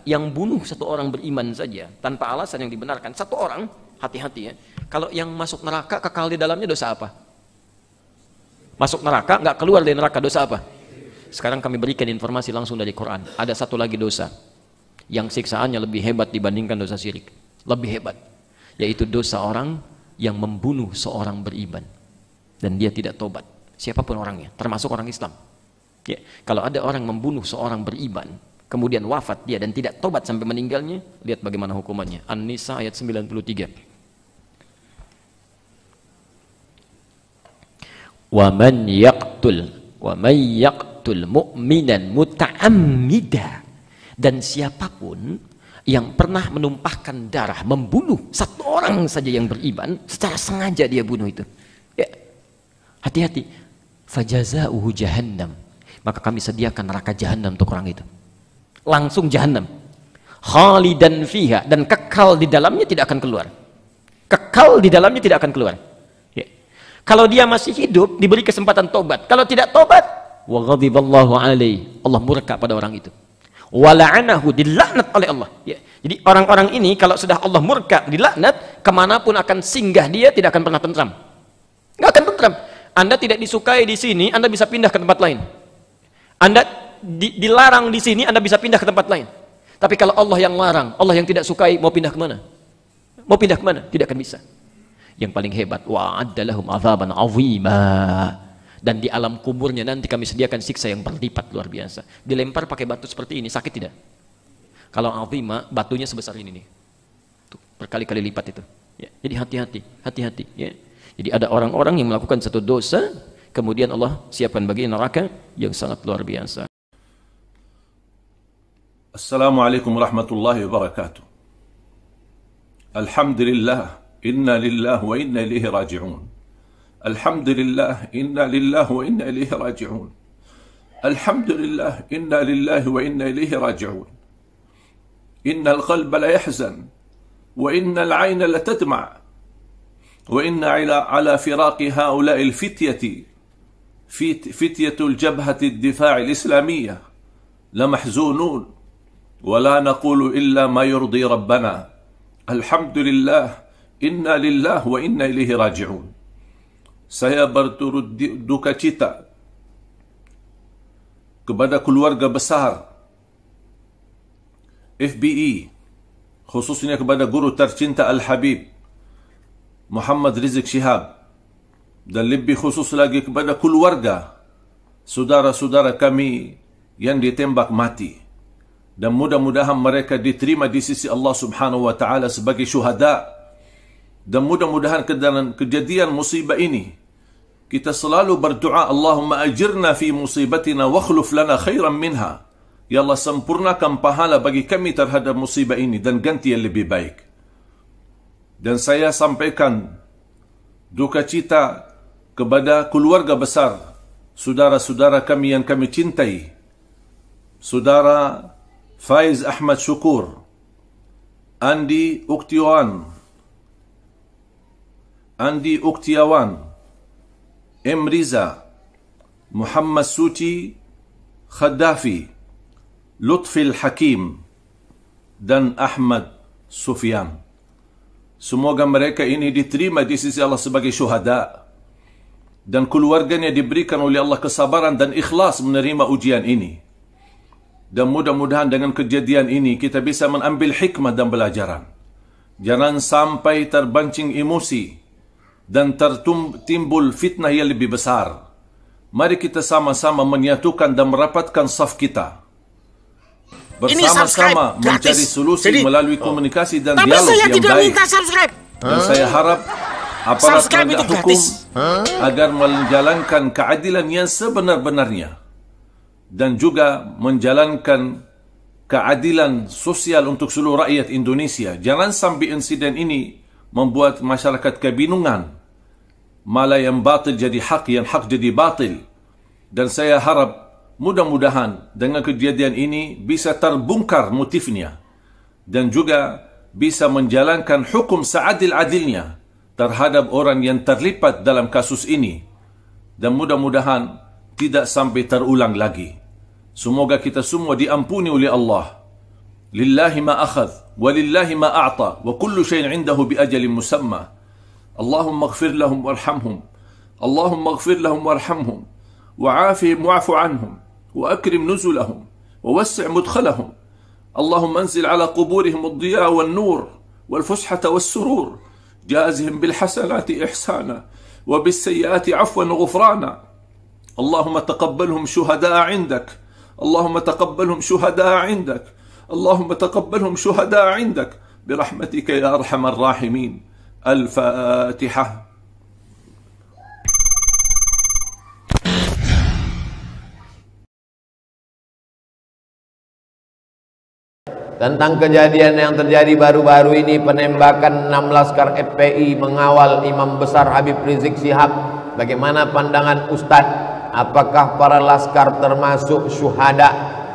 yang bunuh satu orang beriman saja tanpa alasan yang dibenarkan, satu orang, hati-hati ya. Kalau yang masuk neraka kekal di dalamnya dosa apa? Masuk neraka nggak keluar dari neraka, dosa apa? Sekarang kami berikan informasi langsung dari Quran. Ada satu lagi dosa yang siksaannya lebih hebat dibandingkan dosa syirik, lebih hebat, yaitu dosa orang yang membunuh seorang beriman dan dia tidak tobat, siapapun orangnya, termasuk orang Islam ya. Kalau ada orang membunuh seorang beriman kemudian wafat dia dan tidak tobat sampai meninggalnya, lihat bagaimana hukumannya. An-Nisa ayat 93. Wa man yaqtul mu'minan muta'ammida, dan siapapun yang pernah menumpahkan darah, membunuh satu orang saja yang beriman, secara sengaja dia bunuh itu ya, hati-hati, fajazauhu jahannam, maka kami sediakan neraka jahanam untuk orang itu, langsung jahanam, khalidan fiha, dan kekal di dalamnya, tidak akan keluar, kekal di dalamnya, tidak akan keluar ya. Kalau dia masih hidup diberi kesempatan tobat, kalau tidak tobat, wa ghadiballahu alaihi, Allah murka pada orang itu, wala'anahu, dilaknat oleh Allah ya. Jadi orang-orang ini kalau sudah Allah murka, dilaknat, kemanapun akan singgah dia tidak akan pernah tentram, nggak akan tentram. Anda tidak disukai di sini, Anda bisa pindah ke tempat lain. Anda dilarang di sini, Anda bisa pindah ke tempat lain. Tapi kalau Allah yang larang, Allah yang tidak sukai, mau pindah kemana? Mau pindah kemana? Tidak akan bisa. Yang paling hebat, wa'adda lahum azaban azima, dan di alam kuburnya nanti kami sediakan siksa yang berlipat luar biasa. Dilempar pakai batu seperti ini, sakit tidak? Kalau azima, batunya sebesar ini nih, tuh, berkali-kali lipat itu ya. Jadi hati-hati, hati-hati ya. Jadi ada orang-orang yang melakukan satu dosa, kemudian Allah siapkan bagi neraka yang sangat luar biasa. Assalamualaikum warahmatullahi wabarakatuh. Alhamdulillah, inna lillahi wa inna ilaihi raji'un. Alhamdulillah, inna lillahi wa inna ilaihi raji'un. Alhamdulillah, inna lillahi wa inna ilaihi raji'un. Innal qalba la yahzan wa innal 'ayna la tadma' wa inna ala firaqi ha'ula'i al-fityati fityatul jabhati ad-difa' al-islamiyyah la mahzunun wa la naqulu illa ma yurdi rabbana. Alhamdulillah, inna lillahi wa inna ilaihi raji'un. Saya berturut duka cita kepada keluarga besar FBI, khususnya kepada guru tercinta Al-Habib Muhammad Rizik Syihab, dan lebih khusus lagi kepada keluarga saudara-saudara kami yang ditembak mati. Dan mudah-mudahan mereka diterima di sisi Allah Subhanahu wa taala sebagai syuhada. Dan mudah-mudahan dalam kejadian musibah ini kita selalu berdoa, Allahumma ajirna fi musibatina wa akhluf lana khairan minha. Ya Allah, sempurnakan pahala bagi kami terhadap musibah ini dan ganti yang lebih baik. Dan saya sampaikan duka cita kepada keluarga besar saudara-saudara kami yang kami cintai, saudara Faiz Ahmad Syukur, Andi Uktiawan, M. Riza, Muhammad Suci Khaddafi, Lutfil Hakim, dan Ahmad Sufyan. Semoga mereka ini diterima di sisi Allah sebagai syuhada, dan keluarganya diberikan oleh Allah kesabaran dan ikhlas menerima ujian ini. Dan mudah-mudahan dengan kejadian ini kita bisa mengambil hikmah dan pelajaran. Jangan sampai terbancing emosi dan timbul fitnah yang lebih besar. Mari kita sama-sama menyatukan dan merapatkan saf kita, bersama-sama mencari solusi melalui komunikasi dan dialog yang baik. Dan saya harap aparat penegak hukum agar menjalankan keadilan yang sebenar-benarnya dan juga menjalankan keadilan sosial untuk seluruh rakyat Indonesia. Jangan sampai insiden ini membuat masyarakat kebingungan, malah yang batil jadi hak, yang hak jadi batil. Dan saya harap mudah-mudahan dengan kejadian ini bisa terbongkar motifnya dan juga bisa menjalankan hukum seadil-adilnya terhadap orang yang terlibat dalam kasus ini, dan mudah-mudahan tidak sampai terulang lagi. Semoga kita semua diampuni oleh Allah لله ما أخذ ولله ما أعطى وكل شيء عنده بأجل مسمى. اللهم اغفر لهم وارحمهم، اللهم اغفر لهم وارحمهم وعافهم واعف عنهم وأكرم نزلهم ووسع مدخلهم. اللهم انزل على قبورهم الضياء والنور والفسحة والسرور، جازهم بالحسنات إحسانا وبالسيئات عفوا وغفرانا. اللهم تقبلهم شهداء عندك، اللهم تقبلهم شهداء عندك، اللهم تقبلهم شهداء عندك برحمتك يا أرحم الراحمين. الفاتحة. Tentang kejadian yang terjadi baru-baru ini, penembakan 6 laskar FPI mengawal Imam Besar Habib Rizik Syihab. Bagaimana pandangan Ustadz? Apakah para laskar termasuk syuhada?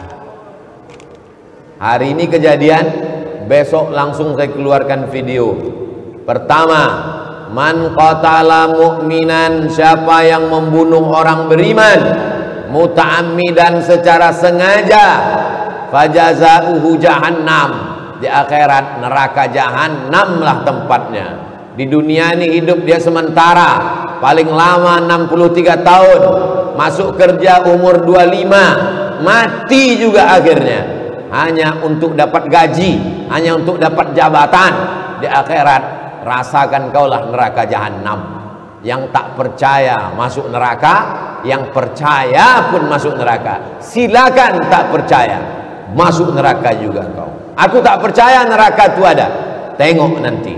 Hari ini kejadian, besok langsung saya keluarkan video. Pertama, man qatala mu'minan, siapa yang membunuh orang beriman muta'ammidan secara sengaja, fajazauhu jahannam, di akhirat neraka jahannam lah tempatnya. Di dunia ini hidup dia sementara, paling lama 63 tahun, masuk kerja umur 25, mati juga akhirnya, hanya untuk dapat gaji, hanya untuk dapat jabatan. Di akhirat rasakan kaulah neraka jahannam. Yang tak percaya masuk neraka, yang percaya pun masuk neraka. Silakan tak percaya, masuk neraka juga kau. Aku tak percaya neraka itu ada. Tengok nanti,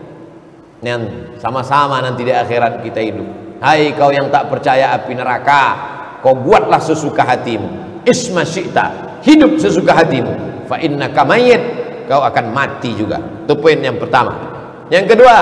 sama-sama nanti di akhirat kita hidup. Hai kau yang tak percaya api neraka, kau buatlah sesuka hatimu. Isma syi'ta, hidup sesuka hatimu. Fa innaka mayyit, kau akan mati juga. Itu poin yang pertama. Yang kedua,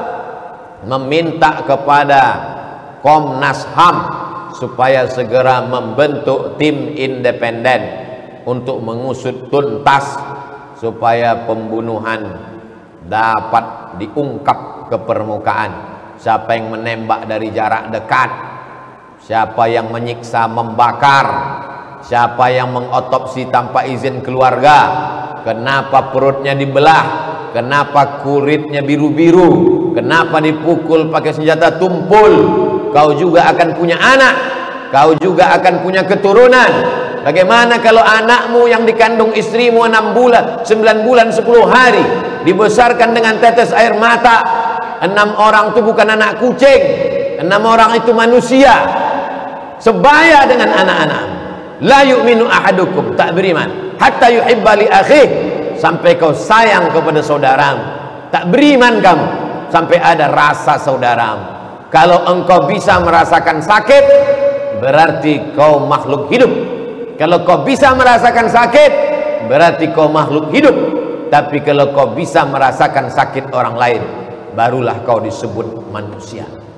meminta kepada Komnas HAM supaya segera membentuk tim independen untuk mengusut tuntas supaya pembunuhan dapat diungkap ke permukaan. Siapa yang menembak dari jarak dekat, siapa yang menyiksa, membakar, siapa yang mengotopsi tanpa izin keluarga, kenapa perutnya dibelah, kenapa kulitnya biru-biru, kenapa dipukul pakai senjata tumpul. Kau juga akan punya anak, kau juga akan punya keturunan. Bagaimana kalau anakmu yang dikandung istrimu 6 bulan, 9 bulan, 10 hari, dibesarkan dengan tetes air mata? 6 orang itu bukan anak kucing, 6 orang itu manusia, sebaya dengan anak-anak. La yu'minu ahadukum, tak beriman hatta yuhibba li akhih, sampai kau sayang kepada saudaramu. Tak beriman kamu sampai ada rasa saudaramu. Kalau engkau bisa merasakan sakit, berarti kau makhluk hidup. Kalau kau bisa merasakan sakit, berarti kau makhluk hidup. Tapi kalau kau bisa merasakan sakit orang lain, barulah kau disebut manusia.